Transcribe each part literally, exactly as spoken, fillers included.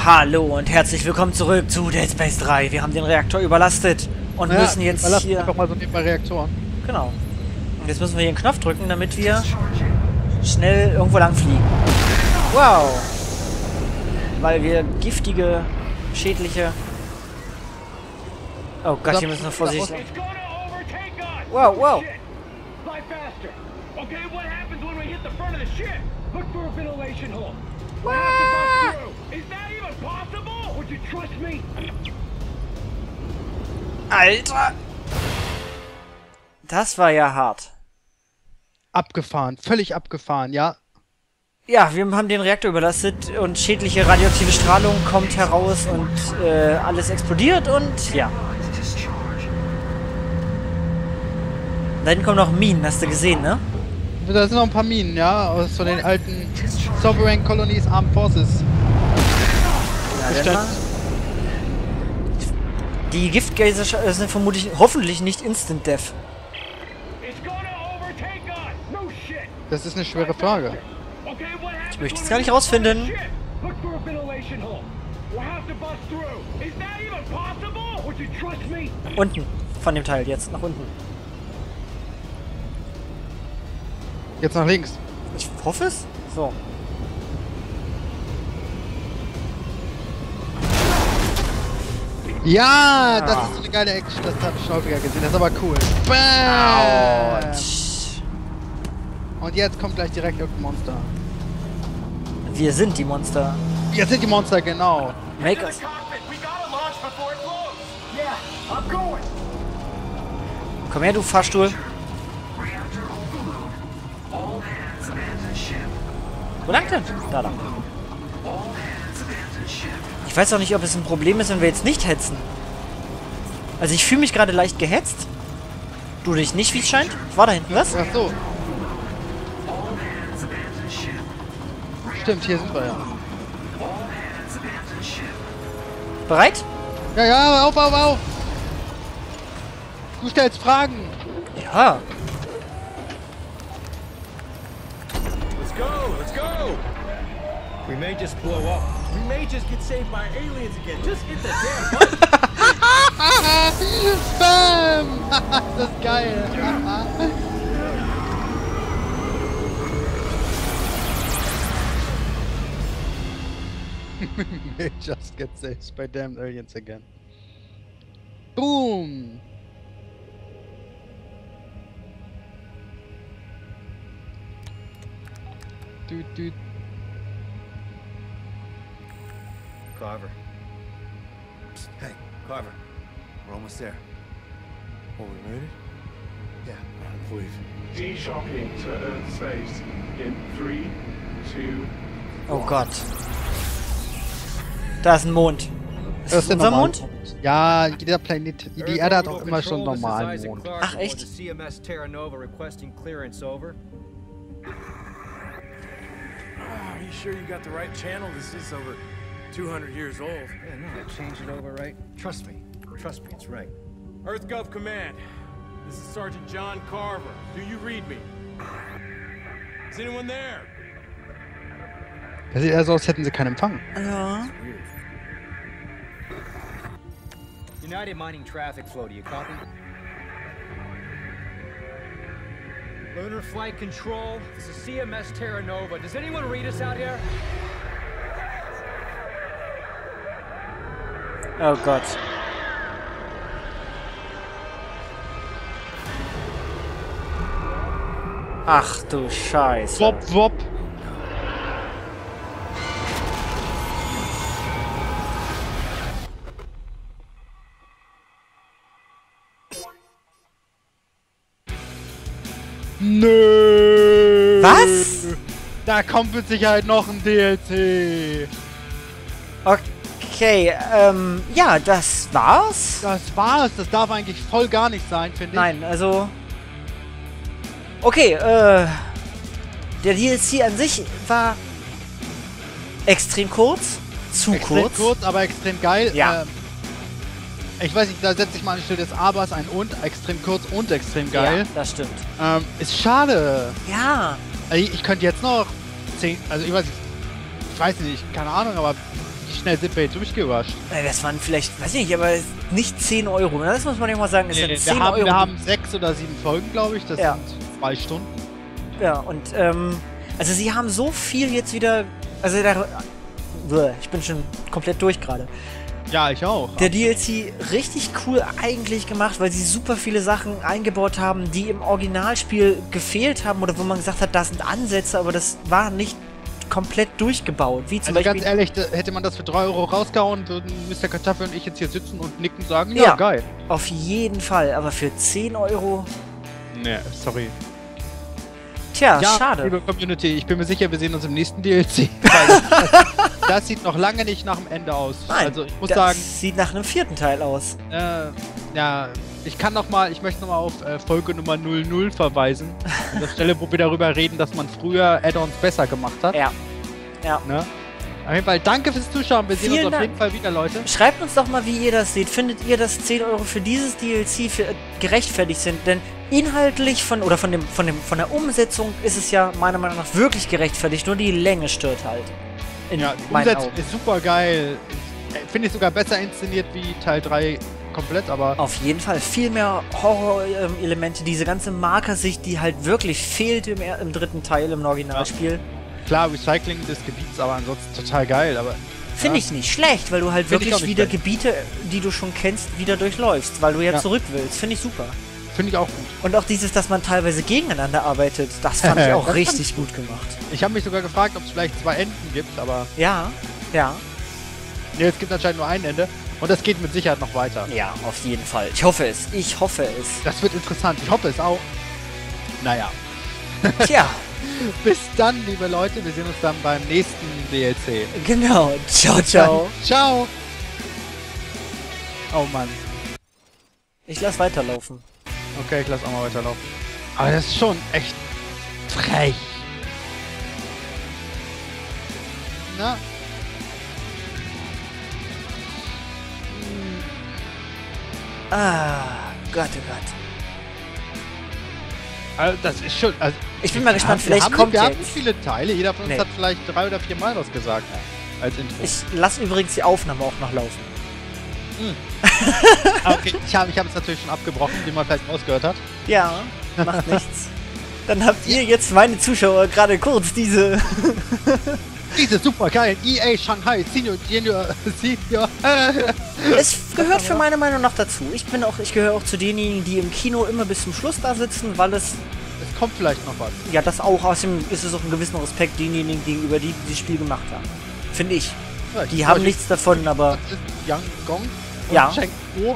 Hallo und herzlich willkommen zurück zu Dead Space drei. Wir haben den Reaktor überlastet und ja, müssen jetzt hier... einfach mal so ein paar Reaktoren. Genau. Und jetzt müssen wir hier einen Knopf drücken, damit wir schnell irgendwo lang fliegen. Wow. Weil wir giftige, schädliche... Oh Gott, hier müssen wir vorsichtig sein. Wow, wow. Alter! Das war ja hart. Abgefahren, völlig abgefahren, ja. Ja, wir haben den Reaktor überlastet und schädliche radioaktive Strahlung kommt heraus und äh, alles explodiert und ja. Da hinten kommen noch Minen, hast du gesehen, ne? Da sind noch ein paar Minen, ja, aus von den alten Sovereign Colonies Armed Forces. Ja, die Giftgase sind vermutlich, hoffentlich nicht Instant Death. Das ist eine schwere Frage. Ich möchte es gar nicht rausfinden. Unten, von dem Teil, jetzt nach unten. Jetzt nach links. Ich hoffe es. So. Ja, ah. das ist so eine geile Action, das habe ich schon häufiger gesehen, das ist aber cool. Bam! Und jetzt kommt gleich direkt irgendein Monster. Wir sind die Monster. Wir sind die Monster, genau. Make us. Komm her, du Fahrstuhl. Wo lang denn? Da lang. Ich weiß auch nicht, ob es ein Problem ist, wenn wir jetzt nicht hetzen. Also ich fühle mich gerade leicht gehetzt. Du dich nicht, wie es scheint? War da hinten was? Ach so. Stimmt, hier sind wir ja. Bereit? Ja, ja, auf, auf, auf! Du stellst Fragen! Ja. Let's go, let's go! We may just blow up. We may just get saved by aliens again. Just hit the damn button! Bam! Das ist geil! We may just get saved by damn aliens again. Boom! Dude, dude. Carver. Psst, hey, Carver. We're almost there. Oh, we made it? Yeah, please. D-shocking to Earth space in three, two. Oh Gott. Da ist ein Mond. Ist das unser Mond? Mond? Ja, jeder Planet, die Erde hat auch immer schon einen normalen Mond. Ach, echt? C M S Terra Nova requesting clearance over. Are you sure you got the right channel? This is over two hundred years old. Yeah, no, change it over, right? Trust me. Trust me, it's right. EarthGov Command. This is Sergeant John Carver. Do you read me? Is anyone there? Das sieht eher so aus, als hätten sie keinen Empfang. Ja. United Mining Traffic Flow, do you copy? Lunar Flight Control, this is C M S Terra Nova. Does anyone read us out here? Oh Gott. Ach du Scheiße. Wop, wop. Nö. Was? Da kommt mit Sicherheit noch ein D L C. Okay, ähm, ja, das war's. Das war's. Das darf eigentlich voll gar nicht sein, finde ich. Nein, also... Okay, äh... der D L C an sich war extrem kurz. Zu extrem kurz. kurz, aber extrem geil. Ja. Ähm, ich weiß nicht, da setze ich mal an die Stelle des Abers ein und. Extrem kurz und extrem geil. Ja, das stimmt. Ähm, ist schade. Ja. Also ich, ich könnte jetzt noch zehn, also ich weiß nicht, ich weiß nicht, keine Ahnung, aber schnell sind wir jetzt durchgerusht. Äh, Das waren vielleicht, weiß ich nicht, aber nicht zehn Euro. Ne? Das muss man ja mal sagen. Es Nee, sind nee, zehn wir, haben, Euro. wir haben sechs oder sieben Folgen, glaube ich. Das Ja. sind zwei Stunden. Ja, und, ähm, also sie haben so viel jetzt wieder, also da, Bäh, ich bin schon komplett durch gerade. Ja, ich auch. Der D L C richtig cool eigentlich gemacht, weil sie super viele Sachen eingebaut haben, die im Originalspiel gefehlt haben oder wo man gesagt hat, da sind Ansätze, aber das war nicht komplett durchgebaut. Wie zum Also Beispiel. ganz ehrlich, da- hätte man das für drei Euro rausgehauen, würden Mister Kartoffel und ich jetzt hier sitzen und nicken und sagen, ja, Ja. geil. Auf jeden Fall, aber für zehn Euro. Nee, sorry. Tja, Ja, schade. liebe Community, ich bin mir sicher, wir sehen uns im nächsten D L C. Weil das, das sieht noch lange nicht nach dem Ende aus. Nein, also ich muss das sagen, sieht nach einem vierten Teil aus. äh, ja, ich kann noch mal, ich möchte noch mal auf äh, Folge Nummer null null verweisen. An der Stelle, wo wir darüber reden, dass man früher Add-ons besser gemacht hat. Ja. Ja. Ne? Auf jeden Fall, danke fürs Zuschauen. Wir sehen Vielen uns auf Dank. jeden Fall wieder, Leute. Schreibt uns doch mal, wie ihr das seht. Findet ihr, dass zehn Euro für dieses D L C für, äh, gerechtfertigt sind? Denn inhaltlich von oder von dem von dem von der Umsetzung ist es ja meiner Meinung nach wirklich gerechtfertigt. Nur die Länge stört halt. In Ja, die meinen Umsetzung Augen. ist super geil. Finde ich sogar besser inszeniert wie Teil drei komplett, aber Auf jeden Fall viel mehr Horror-Elemente. Diese ganze Markersicht, die halt wirklich fehlt im, er- im dritten Teil im Originalspiel. klar, Recycling des Gebiets, aber ansonsten total geil. Aber Finde ja. ich nicht schlecht, weil du halt Find ich wirklich auch nicht wieder schlecht. Gebiete, die du schon kennst, wieder durchläufst, weil du ja, Ja. zurück willst. Finde ich super. Finde ich auch gut. Und auch dieses, dass man teilweise gegeneinander arbeitet, das fand ich auch Das richtig gut gemacht. Ich habe mich sogar gefragt, ob es vielleicht zwei Enden gibt, aber Ja, ja. nee, es gibt anscheinend nur ein Ende. Und das geht mit Sicherheit noch weiter. Ja, auf jeden Fall. Ich hoffe es. Ich hoffe es. Das wird interessant. Ich hoffe es auch. Naja. Tja, Bis dann, liebe Leute. Wir sehen uns dann beim nächsten D L C. genau. Ciao, ciao. Ciao. Oh Mann. Ich lass weiterlaufen. Okay, ich lass auch mal weiterlaufen. Aber das ist schon echt frech. Na? Ah, Gott, oh Gott. Also das ist schon. Also Ich bin mal wir gespannt, haben, vielleicht wir haben, kommt wir ja haben nicht viele Teile. Jeder von uns Nee. hat vielleicht drei oder vier Mal was gesagt als Intro. Ich lass übrigens die Aufnahme auch noch laufen. Ah, okay, ich habe ich hab es natürlich schon abgebrochen, wie man vielleicht rausgehört hat. Ja, macht nichts. Dann habt ihr jetzt, meine Zuschauer, gerade kurz diese... Diese super geilen E A Shanghai Senior Junior Senior. Es gehört für meine Meinung nach dazu. Ich bin auch, ich gehöre auch zu denjenigen, die im Kino immer bis zum Schluss da sitzen, weil es, Es kommt vielleicht noch was. ja, das auch, außerdem ist es auch ein gewissen Respekt denjenigen gegenüber, die dieses Spiel gemacht haben. Finde ich. Ja, Die ich- haben ich- nichts davon, aber Das ist Yang Gong und Ja. Cheng Kuo.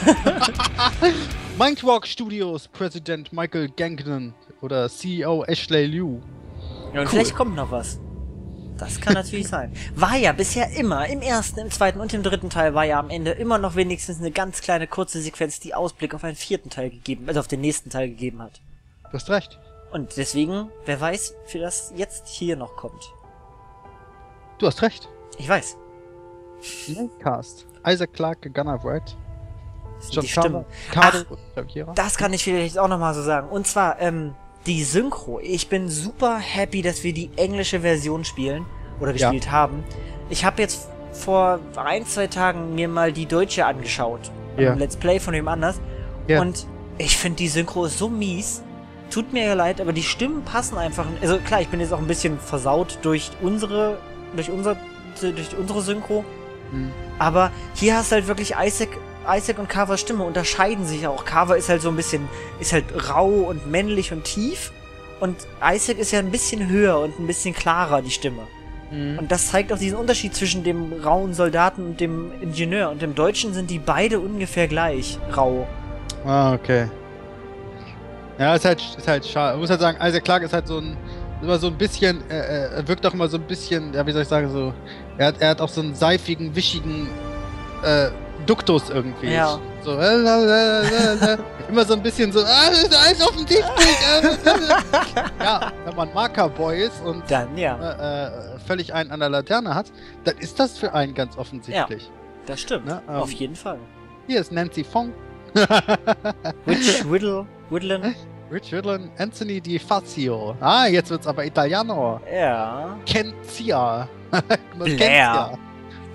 Mindwalk Studios Präsident Michael Gangnan oder C E O Ashley Liu. ja, und vielleicht kommt noch was. Das kann natürlich sein. War ja bisher immer, im ersten, im zweiten und im dritten Teil war ja am Ende immer noch wenigstens eine ganz kleine kurze Sequenz, die Ausblick auf einen vierten Teil gegeben, also auf den nächsten Teil gegeben hat. Du hast recht. Und deswegen, wer weiß, für das jetzt hier noch kommt. Du hast recht. Ich weiß. Cast. Isaac Clarke, Gunnar Wright. John Die Stimmen. Carter, Carter Das kann ich vielleicht auch nochmal so sagen. Und zwar, ähm, die Synchro. Ich bin super happy, dass wir die englische Version spielen. Oder Ja. gespielt haben. Ich habe jetzt vor ein, zwei Tagen mir mal die deutsche angeschaut. Ja. Ein Let's Play von wem anders. Ja. Und ich finde die Synchro ist so mies. Tut mir ja leid, aber die Stimmen passen einfach. Also klar, ich bin jetzt auch ein bisschen versaut durch unsere, durch unser, durch unsere Synchro. Mhm. Aber hier hast du halt wirklich Isaac, Isaac und Carvers Stimme unterscheiden sich auch. Carver ist halt so ein bisschen, ist halt rau und männlich und tief. Und Isaac ist ja ein bisschen höher und ein bisschen klarer, die Stimme. Mhm. Und das zeigt auch diesen Unterschied zwischen dem rauen Soldaten und dem Ingenieur. Und im Deutschen sind die beide ungefähr gleich rau. Ah, okay. Ja, ist halt, ist halt schade. Ich muss halt sagen, Isaac Clarke ist halt so ein, immer so ein bisschen, äh, er wirkt auch immer so ein bisschen, ja, wie soll ich sagen, so, er hat, er hat auch so einen seifigen, wischigen, äh, Duktus irgendwie. Ja. So, äh, äh, äh, äh, immer so ein bisschen so, ah, das ist alles offensichtlich. Äh, äh. Ja, wenn man Markerboy ist und Dann, ja. äh, äh, völlig einen an der Laterne hat, dann ist das für einen ganz offensichtlich. Das stimmt. Ne, ähm, Auf jeden Fall. Hier ist Nancy Fong. Witch, Whittle, Whitland. Rich Riddlin, Anthony Di Fazio. Ah, jetzt wird's aber Italiano. Ja. Kenzia. Blair.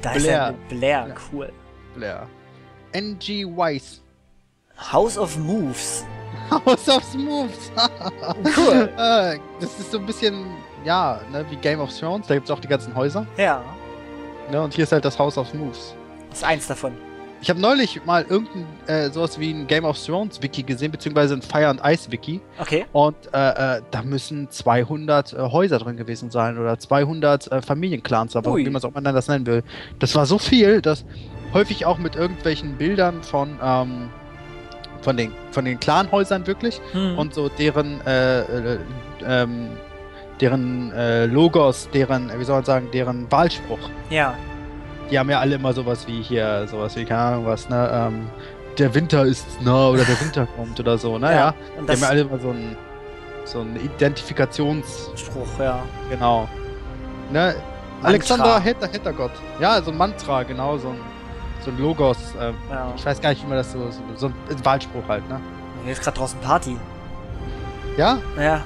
Da ist Blair. ja Blair, cool. Blair. N G Weiss. House of Moves. House of Moves. Cool. Äh, das ist so ein bisschen, ja, ne, wie Game of Thrones. Da gibt es auch die ganzen Häuser. Ja, Ne, und hier ist halt das House of Moves. das ist eins davon. Ich habe neulich mal irgendein äh, sowas wie ein Game of Thrones Wiki gesehen, beziehungsweise ein Fire and Ice Wiki. Okay. Und äh, äh, da müssen zweihundert äh, Häuser drin gewesen sein oder zweihundert äh, Familienclans, aber Ui. wie man es auch immer das nennen will. Das war so viel, dass häufig auch mit irgendwelchen Bildern von ähm, von den von den Clanhäusern wirklich Hm. und so deren äh, äh, ähm, deren äh, Logos, deren, äh, wie soll man sagen, deren Wahlspruch. Ja. Die haben ja alle immer sowas wie hier, sowas wie, keine Ahnung was, ne, ähm, der Winter ist nah oder der Winter kommt oder so, naja. Ja, Ja. und Die haben das ja alle immer so ein so ein Identifikations... Spruch, ja. Genau. Ne? Alexander Hetter, Hettergott. Ja, so ein Mantra, genau, so ein, so ein Logos. Ähm, Ja. Ich weiß gar nicht, wie man das so... So, so ein Wahlspruch halt, ne? Hier ist gerade draußen Party. Ja? Ja.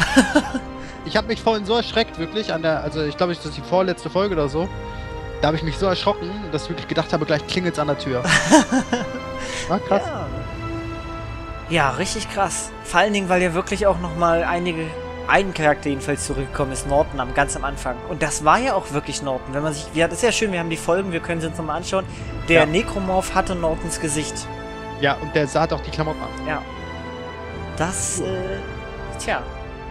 Ich habe mich vorhin so erschreckt, wirklich, an der... Also ich glaube, das ist die vorletzte Folge oder so. Da habe ich mich so erschrocken, dass ich wirklich gedacht habe, gleich klingelt's an der Tür. Na, krass. Ja. Ja, richtig krass. Vor allen Dingen, weil ja wirklich auch nochmal einige, ein Charakter jedenfalls zurückgekommen ist, Norton, am ganz am Anfang. Und das war ja auch wirklich Norton. Wenn man sich, ja, das ist ja schön, wir haben die Folgen, wir können sie uns nochmal anschauen. Der Ja. Necromorph hatte Nortons Gesicht. Ja, und der sah doch die Klamotten an. Ja. Das, äh, tja.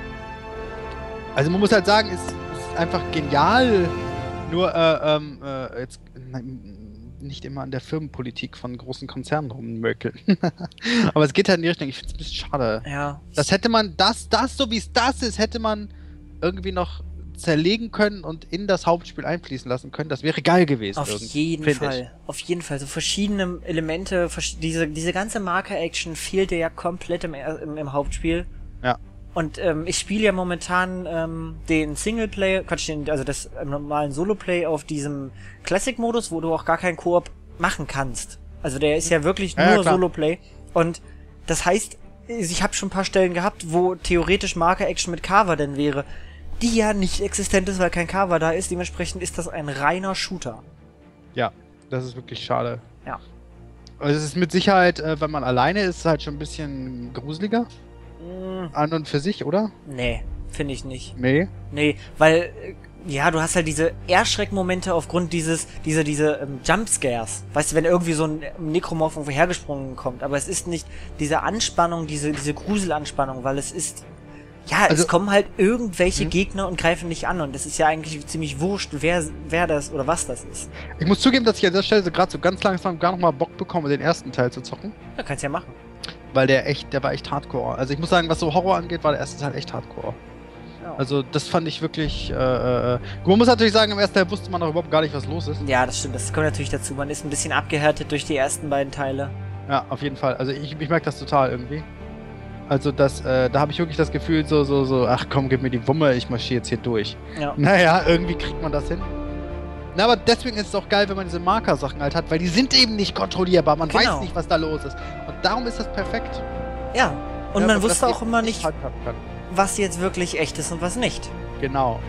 Also man muss halt sagen, es ist einfach genial. Nur, äh, ähm, äh, jetzt nein, nicht immer an der Firmenpolitik von großen Konzernen rummökeln. Aber es geht halt in die Richtung. Ich finde es ein bisschen schade. Ja. Das hätte man, das, das, so wie es das ist, hätte man irgendwie noch zerlegen können und in das Hauptspiel einfließen lassen können. Das wäre geil gewesen. Auf irgendwie, jeden find Fall. ich. Auf jeden Fall. So verschiedene Elemente, versch- diese, diese ganze Marker-Action fehlte ja komplett im, er- im, im Hauptspiel. Ja. Und ähm, ich spiele ja momentan ähm, den Singleplay, Quatsch, den, also das äh, normalen Soloplay auf diesem Classic-Modus, wo du auch gar keinen Koop machen kannst. Also der ist ja wirklich Ja, nur klar. Soloplay. Und das heißt, ich habe schon ein paar Stellen gehabt, wo theoretisch Marker-Action mit Carver denn wäre, die ja nicht existent ist, weil kein Carver da ist. Dementsprechend ist das ein reiner Shooter. Ja, das ist wirklich schade. Ja. Also es ist mit Sicherheit, äh, wenn man alleine ist, halt schon ein bisschen gruseliger. Mm, An und für sich, oder? nee, finde ich nicht. Nee. Nee, weil, äh, ja, du hast halt diese Erschreckmomente aufgrund dieses, diese, diese ähm, Jumpscares. Weißt du, wenn irgendwie so ein Necromorph irgendwo hergesprungen kommt, aber es ist nicht diese Anspannung, diese, diese Gruselanspannung, weil es ist, ja, Also- es kommen halt irgendwelche Hm. Gegner und greifen dich an und es ist ja eigentlich ziemlich wurscht, wer, wer das oder was das ist. Ich muss zugeben, dass ich an der Stelle so gerade so ganz langsam gar noch mal Bock bekomme, den ersten Teil zu zocken. Ja, kannst ja machen. Weil der echt, der war echt hardcore. Also ich muss sagen, was so Horror angeht, war der erste Teil echt hardcore. Ja. Also das fand ich wirklich, äh, äh, man muss natürlich sagen, im ersten Teil wusste man auch überhaupt gar nicht, was los ist. Ja, das stimmt, das kommt natürlich dazu. Man ist ein bisschen abgehärtet durch die ersten beiden Teile. Ja, auf jeden Fall. Also ich, ich merke das total irgendwie. Also das, äh, da habe ich wirklich das Gefühl, so, so, so, ach komm, gib mir die Wumme, ich marschiere jetzt hier durch. Ja. Naja, irgendwie kriegt man das hin. Na, aber deswegen ist es auch geil, wenn man diese Marker-Sachen halt hat, weil die sind eben nicht kontrollierbar. Man Genau. weiß nicht, was da los ist. Und darum ist das perfekt. Ja. Und Ja, man das wusste auch eben immer nicht, handhaben kann. was jetzt wirklich echt ist und was nicht. Genau.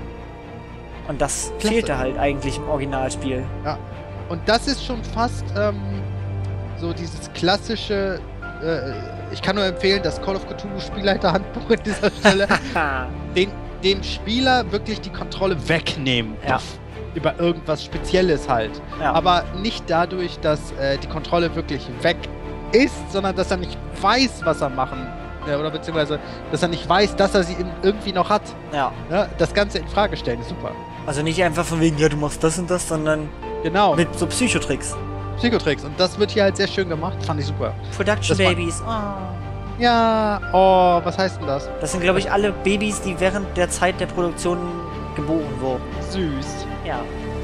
Und das Klasse. fehlte halt eigentlich im Originalspiel. Und das ist schon fast ähm, so dieses klassische, äh, ich kann nur empfehlen, das Call of Cthulhu Spielleiterhandbuch an dieser Stelle, den, dem Spieler wirklich die Kontrolle wegnehmen Ja. darf. Über irgendwas Spezielles halt. Ja. Aber nicht dadurch, dass äh, die Kontrolle wirklich weg ist, sondern dass er nicht weiß, was er machen äh, oder beziehungsweise, dass er nicht weiß, dass er sie in, irgendwie noch hat. Ja. Ja, das Ganze in Frage stellen ist super. Also nicht einfach von wegen, ja, du machst das und das, sondern Genau. mit so Psychotricks. Psychotricks. Und das wird hier halt sehr schön gemacht. Fand ich super. Production Das war- Babies. Oh. Ja, oh, was heißt denn das? Das sind, glaube ich, alle Babys, die während der Zeit der Produktion geboren wurden. Süß. Ja.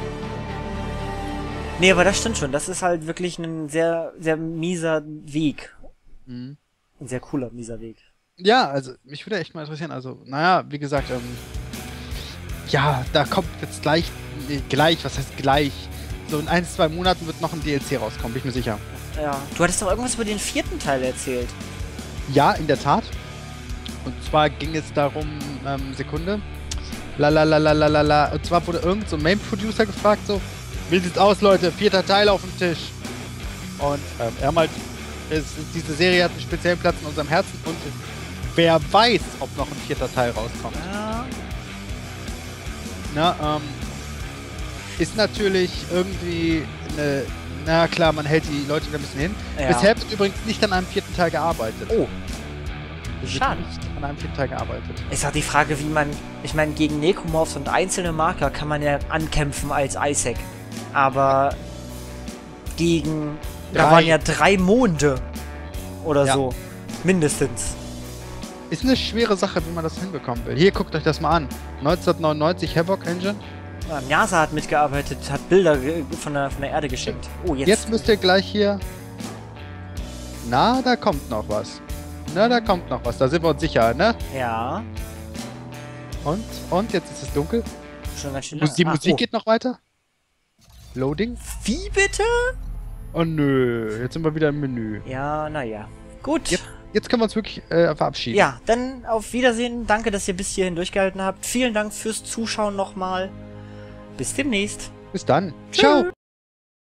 Nee, aber das stimmt schon. Das ist halt wirklich ein sehr, sehr mieser Weg. Mhm. Ein sehr cooler, mieser Weg. Ja, also mich würde echt mal interessieren. Also, naja, wie gesagt, ähm, ja, da kommt jetzt gleich, nee, gleich, was heißt gleich? So in ein, zwei Monaten wird noch ein D L C rauskommen, bin ich mir sicher. Ja. Du hattest doch irgendwas über den vierten Teil erzählt. Ja, in der Tat. Und zwar ging es darum, ähm, Sekunde. La la la la la la la. Und zwar wurde irgend so ein Main Producer gefragt, so, Wie sieht's aus, Leute? Vierter Teil auf dem Tisch. Und ähm, er haben halt, es, diese Serie hat einen speziellen Platz in unserem Herzen und wer weiß, ob noch ein vierter Teil rauskommt. Ja. Na, ähm, ist natürlich irgendwie eine, na klar, man hält die Leute wieder ein bisschen hin. Ja. Bisher wird übrigens nicht an einem vierten Teil gearbeitet. Oh. Es wird Schade. nicht an einem vierten Teil gearbeitet. Ist auch die Frage, wie man... Ich meine, gegen Necromorphs und einzelne Marker kann man ja ankämpfen als Isaac. Aber gegen... Da Drei. waren ja drei Monde. Oder Ja. so. Mindestens. Ist eine schwere Sache, wie man das hinbekommen will. Hier, guckt euch das mal an. neunzehnhundertneunundneunzig Havoc Engine. Ja, NASA hat mitgearbeitet, hat Bilder ge- von der, von der Erde geschickt. Oh, jetzt... Jetzt müsst ihr gleich hier... Na, da kommt noch was. Na, da kommt noch was. Da sind wir uns sicher, ne? Ja. Und? Und? Jetzt ist es dunkel. Schon ganz schön Mus- lang. Die Ah, Musik oh. geht noch weiter. Loading. Wie bitte? Oh nö, jetzt sind wir wieder im Menü. Ja, naja. Gut. Jetzt, jetzt können wir uns wirklich äh, verabschieden. Ja, dann auf Wiedersehen. Danke, dass ihr bis hierhin durchgehalten habt. Vielen Dank fürs Zuschauen nochmal. Bis demnächst. Bis dann. Ciao.